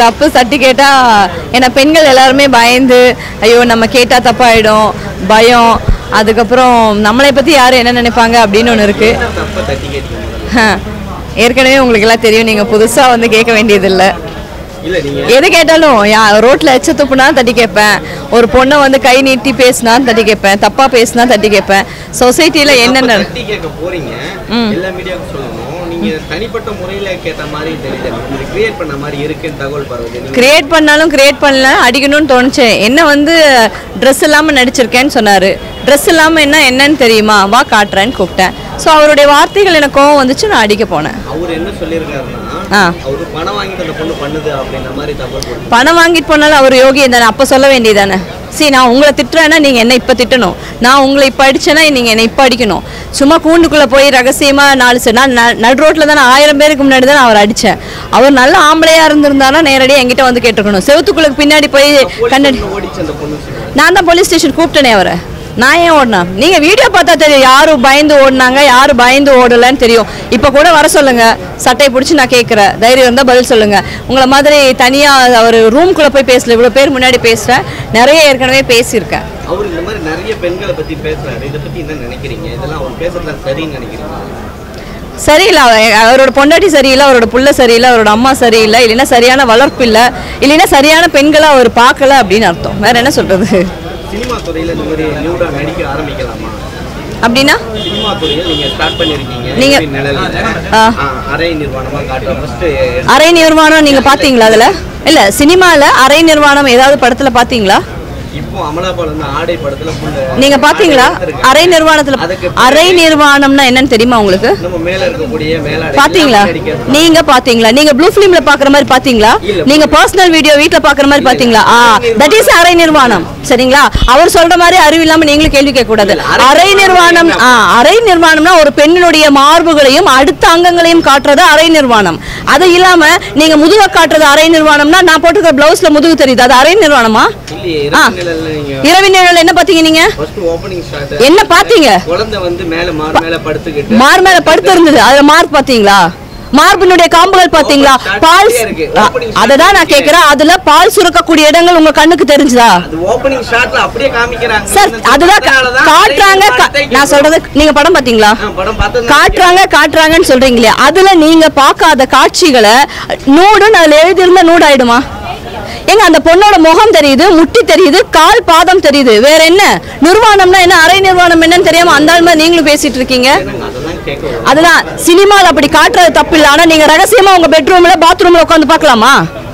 தப்பு தட்டி கேட்டா ஏன்னா பெண்கள் எல்லாருமே பயந்து ஐயோ நம்ம கேட்டா தப்பாயிடும் பயம் அதுக்கப்புறம் நம்மளை பத்தி யாரு என்ன நினைப்பாங்க அப்படின்னு ஒன்று இருக்கு. ஏற்கனவே உங்களுக்கு எல்லாம் தெரியும், நீங்க புதுசா வந்து கேட்க வேண்டியதில்லை. எது கேட்டாலும் ரோட்ல எச்ச துப்புனா தட்டி கேட்பேன், ஒரு பொண்ணை வந்து கை நீட்டி பேசினான்னு தட்டி கேட்பேன், தப்பா பேசினா தட்டி கேட்பேன். சொசைட்டில என்னென்ன தனிப்பட்ட முறையில கேட்ட மாதிரி தெரியல, கிரியேட் பண்ண மாதிரி இருக்குன்னு தகவல் பரவுது. கிரியேட் பண்ணாலும் கிரியேட் பண்ணல, அடிக்கணும்னு தோணுச்சு. என்ன வந்து ட்ரெஸ் இல்லாம நடிச்சிருக்கேன்னு சொன்னாரு. ட்ரெஸ் இல்லாம என்னன்னு தெரியுமா, வா காட்டுறேன்னு கூப்பிட்டேன். ஸோ அவருடைய வார்த்தைகள் எனக்கு கோவம் வந்துச்சு, நான் அடிக்க போனேன். அவர் என்ன சொல்லியிருக்காருன்னா, அவர் பணம் வாங்கிட்டு அந்த பொண்ணு பண்ணுது அப்படின்ற மாதிரி தகவல். பணம் வாங்கிட்டு போனாலும் அவர் யோகியம் தானே, அப்ப சொல்ல வேண்டியதானே. சரி, நான் உங்களை திட்டுறேன்னா நீங்க என்ன இப்ப திட்டணும், நான் உங்களை இப்ப அடிச்சேன்னா நீங்க என்ன இப்ப அடிக்கணும். சும்மா கூண்டுக்குள்ள போய் ரகசியமா 4 நான் நடு ரோட்ல தானே 1000 பேருக்கு முன்னாடி தான் அவர் அடிச்சேன். அவர் நல்ல ஆம்பளையா இருந்திருந்தானா நேரடியாக என்கிட்ட வந்து கேட்டுக்கணும். செவத்துக்குள்ள பின்னாடி போய் கண்ணடி. நான் தான் போலீஸ் ஸ்டேஷன் கூப்பிட்டேனே அவரை. நான் ஏன் ஓடினா, நீங்க வீடியோ பார்த்தா தெரியும் யாரு பயந்து ஓடினாங்க யாரு பயந்து ஓடலன்னு தெரியும். இப்ப கூட வர சொல்லுங்க, சட்டையை பிடிச்சி நான் கேட்கிறேன், தைரியம் இருந்தா பதில் சொல்லுங்க. உங்களை மாதிரி தனியா ஒரு ரூம்குள்ள போய் பேசல, இவ்வளவு பேர் முன்னாடி பேசுறேன், நிறைய ஏற்கனவே பேசியிருக்கேன். அவர் இந்த மாதிரி நிறைய பெண்களை பத்தி பேசுறாரு, இதை பத்தி என்ன நினைக்கிறீங்க? இதெல்லாம் அவர் பேசுறதுல சரின்னு நினைக்கிறீங்க? சரியில்லை, அவரோட பொண்டாட்டி சரியில்லை, அவரோட புள்ள சரியில்லை, அவரோட அம்மா சரியில்லை, இல்லைன்னா சரியான வளர்ப்பு இல்லை, இல்லைன்னா சரியான பெண்களை அவர் பார்க்கல அப்படின்னு அர்த்தம். வேற என்ன சொல்றது? சினிமா துறையில இந்த மாதிரி நியூடா நடிக்க ஆரம்பிக்கலாமா அப்படின்னா? சினிமா துறையில நீங்க ஸ்டார்ட் பண்ணிருக்கீங்க, நீங்க அரை நிர்வாணமா காட்டுற ஃபர்ஸ்ட் அரை நிர்வாணம் நீங்க பாத்தீங்களா? அதுல இல்ல, சினிமால அரை நிர்வாணம் ஏதாவது படத்துல பாத்தீங்களா? இப்போ அமலாபால் வந்து ஆடை படத்துல நீங்க பாத்தீங்களா? அரை நிர்வாணத்துல அரை நிர்வாணம்னா என்னன்னு தெரியுமா உங்களுக்கு? நம்ம மேல இருக்கக்கூடிய மேலாடை பாத்தீங்களா? நீங்க பாத்தீங்களா? நீங்க ப்ளூ ஃபிலிம்ல பாக்குற மாதிரி பாத்தீங்களா? நீங்க பர்சனல் வீடியோ வீட்ல பாக்குற மாதிரி பாத்தீங்களா? தட் இஸ் அரை நிர்வாணம். சரிங்களா? அவர் சொல்ற மாதிரி அறிவு இல்லாம நீங்களும் கேள்வி கேட்க கூடாது. அரை நிர்வாணம், அரை நிர்வாணம்னா ஒரு பெண்ணுடைய மார்புகளையும் அடுத்த அங்கங்களையும் காட்டுறது அரை நிர்வாணம். அது இல்லாம நீங்க முதுக காட்டுறது அரை நிர்வாணம்னா, நான் போட்டுக்கிற பிளவுஸ்ல முதுகு தெரியுது, அது அரை நிர்வாணமா? இரவு நிழல் என்ன பாத்தீங்க நீங்க? என்ன பாத்தீங்க? குழந்தை வந்து மேல மார் மேல படுத்துக்கிட்டு மார் மேல படுத்து இருந்தது, அதுல மார்க் பாத்தீங்களா? மார்பினுடைய காம்புகள் பாத்தீங்களா? பால், அததான் நான் கேக்குறேன், அதுல பால் சுரக்கக்கூடிய இடங்கள் உங்க கண்ணுக்கு தெரிஞ்சுதா? ஓபனிங் ஷாட்ல அப்படியே காமிக்கறாங்க சார், அதுதான் காட்டுறாங்க. நான் சொல்றது, நீங்க படம் பாத்தீங்களா? காட்டுறாங்கன்னு சொல்றீங்களே, அதுல நீங்க பார்க்காத காட்சிகளை நூடுன்னு அதுல எழுதியிருந்தா நூடு ஆயிடுமா? ஏங்க, அந்த பொண்ணோட முகம் தெரியுது, முட்டி தெரியுது, கால் பாதம் தெரியுது, வேற என்ன? நிர்வாணம்னா என்ன, அரை நிர்வாணம் என்னன்னு தெரியாம அந்த ஆள் மாதிரி நீங்களும் பேசிட்டு இருக்கீங்க. அதுதான் சினிமால அப்படி காட்டுறது தப்பு இல்லை. ஆனா நீங்க ரகசியமா உங்க பெட்ரூம்ல பாத்ரூம்ல உட்காந்து பார்க்கலாமா?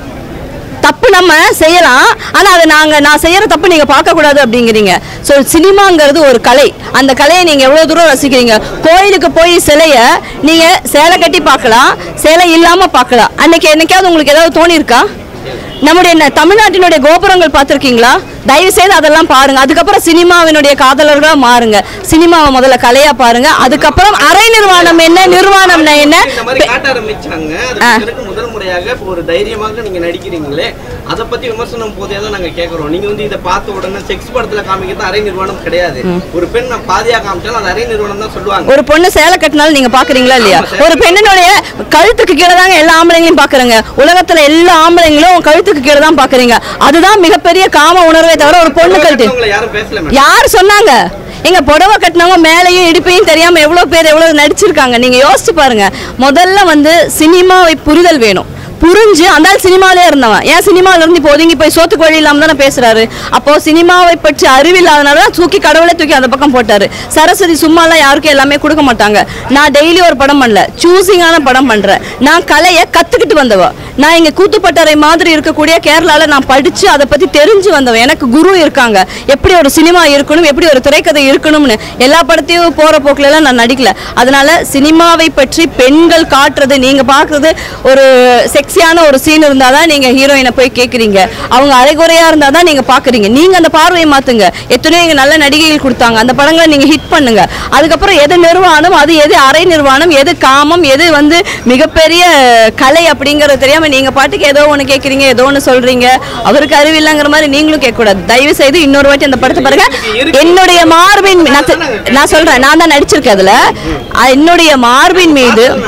தப்பு நம்ம செய்யலாம், ஆனா அதை நான் செய்யற தப்பு நீங்க பார்க்க கூடாது அப்படிங்கிறீங்க. ஸோ சினிமாங்கிறது ஒரு கலை, அந்த கலையை நீங்க எவ்வளவு தூரம் ரசிக்கிறீங்க? கோயிலுக்கு போய் சிலைய நீங்க சேலை கட்டி பார்க்கலாம், சேலை இல்லாம பார்க்கலாம். அன்னைக்கு என்னைக்காவது உங்களுக்கு ஏதாவது தோணி இருக்கா? நம்முடைய தமிழ்நாட்டினுடைய கோபுரங்கள் பார்த்திருக்கீங்களா? தயவு செய்து அதெல்லாம் பாருங்க. அதுக்கப்புறம் சினிமாவினுடைய காதலர்களா மாறுங்க. சினிமாவை முதல்ல கலையா பாருங்க, அதுக்கப்புறம் அரை நிர்வாணம் என்ன, நிர்வாணம்னா என்ன காட்ட ஆரம்பிச்சாங்க. அதுக்கு முதல் முறையாக ஒரு தைரியமாக நீங்க நடிக்கிறீங்களே, அதை பத்தி விமர்சனம் போதே தான் நாங்க கேட்கறோம். நீங்க வந்து இதை பார்த்த உடனே செக்ஸ் படத்துல காமிக்கிறது அரை நிர்வாணம் கிடையாது. ஒரு பெண் பாதியா காமிச்சாலும் அது அரை நிர்வாணம் தான் சொல்லுவாங்க. ஒரு பொண்ணு சேலை கட்டினாலும் நீங்க பாக்குறீங்களா இல்லையா? ஒரு பெண்ணினுடைய கழுத்துக்கு கீழே தாங்க எல்லா ஆம்பளைங்களையும் பாக்குறீங்க. உலகத்துல எல்லா ஆம்பளைங்களும் கழுத்துக்கு கீழே தான் பாக்குறீங்க. அதுதான் மிகப்பெரிய காம உணர்வே தவிர ஒரு பொண்ணு கழுத்து யாரு சொன்னாங்க? எங்க புடவை கட்டினவங்க மேலையும் இடுப்பையும் தெரியாம எவ்வளவு பேர் எவ்வளவு நடிச்சிருக்காங்க. நீங்க யோசிச்சு பாருங்க. முதல்ல வந்து சினிமாவை புரிதல் வேணும். புரிஞ்சு அந்த சினிமாலே இருந்தவன் ஏன் சினிமாவில இருந்து இப்போ ஒதுங்கி போய் சோத்துக்கு வழி இல்லாம தானே பேசுறாரு. அப்போ சினிமாவை பற்றி அறிவில்லாதனாலதான் கடவுளே தூக்கி அந்த பக்கம் போட்டாரு. சரஸ்வதி சும்மாலாம் யாருக்கும் எல்லாமே கொடுக்க மாட்டாங்க. நான் டெய்லி ஒரு படம் பண்ணல, சூசிங்கான படம் பண்றேன். நான் கலையை கத்துக்கிட்டு வந்தவ. நான் இங்க கூத்துப்பட்டறை மாதிரி இருக்கக்கூடிய கேரளால நான் படிச்சு அதை பத்தி தெரிஞ்சு வந்தவன். எனக்கு குரு இருக்காங்க, எப்படி ஒரு சினிமா இருக்கணும், எப்படி ஒரு திரைக்கதை இருக்கணும்னு. எல்லா படத்தையும் போற போக்குல எல்லாம் நான் நடிக்கல. அதனால சினிமாவை பற்றி பெண்கள் காட்டுறது, நீங்க பாக்குறது ஒரு செக்ஸியான ஒரு சீன் இருந்தாதான் நீங்க ஹீரோயினை போய் கேட்குறீங்க. அவங்க அரைகுறையா இருந்தாதான் நீங்க பாக்குறீங்க. நீங்க அந்த பார்வையை மாத்துங்க. எத்தனையோ இங்க நல்ல நடிகைகள் கொடுத்தாங்க, அந்த படங்களை நீங்க ஹிட் பண்ணுங்க. அதுக்கப்புறம் எது நிர்வாணம், அது எது அரை நிர்வாணம், எது காமம், எது வந்து மிகப்பெரிய கலை அப்படிங்கறது தெரியாம நீங்க பாட்டுக்கு ஏதோ ஒண்ணு கேட்குறீங்க, ஏதோ ஒண்ணு சொல்றீங்க. அவருக்கு அறிவில்லைங்கிற மாதிரி நீங்களும் கேட்க கூடாது. தயவு செய்து இன்னொரு வாட்டி அந்த படத்தை பாருங்க. என்னுடைய மார்பின் நான் சொல்றேன், நான் தான் நடிச்சிருக்கேன் அதுல. என்னுடைய மார்பின் மீது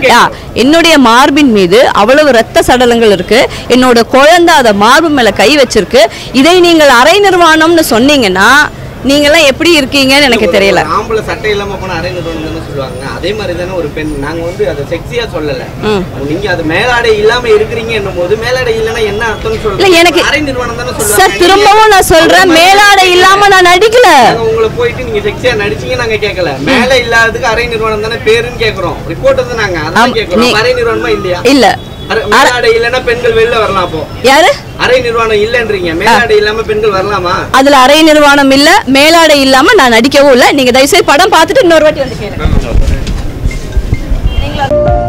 என்னுடைய மார்பின் மீது அவ்வளவு ரத்த சடலங்கள் இருக்கு. என்னோட குழந்தை அதை மார்பு மேல கை வச்சிருக்கு. இதை நீங்கள் அரை நிர்வாணம்னு சொன்னீங்கன்னா நீங்களாம் எப்படி இருக்கீங்கன்னு எனக்கு தெரியல. ஆம்பளை சட்டை இல்லாம போன அரை நிர்வாணம்னு சொல்லுவாங்க. அதே மாதிரி தானே ஒரு பெண். நாங்க வந்து அதை செக்ஸியா சொல்லல. நீங்க அது மேலாடை இல்லாம இருக்கிறீங்க என்னும்போது மேலாடை இல்லைன்னா என்ன அர்த்தம்னு சொல்லுங்க. எனக்கு அரை நிர்வாணம் தானே சொல்லுவாங்க. சார் திரும்பவும் நான் சொல்றேன், மேலாடை இல்லாம நான் நடிக்கல. உங்களை போயிட்டு நீங்க செக்ஸியா நடிச்சீங்க நாங்க கேட்கல. மேலே இல்லாததுக்கு அரை நிர்வாணம் தானே பேருன்னு கேக்குறோம். ரிப்போர்ட் வந்து நாங்க அதான் கேக்குறோம். அரை நிர்வாணமா இல்லையா? இல்ல. மேலாடை இல்லன்னா பெண்கள் வெளில வரலாம். அப்போ யாரு அரை நிர்வாணம் இல்லன்றீங்க? மேலாடை இல்லாம பெண்கள் வரலாமா? அதுல அரை நிர்வாணம் இல்ல, மேலாடை இல்லாம நான் நடிக்கவும் இல்ல. நீங்க தயவுசெய்து படம் பார்த்துட்டு இன்னொரு வாட்டி வந்து கேளுங்க.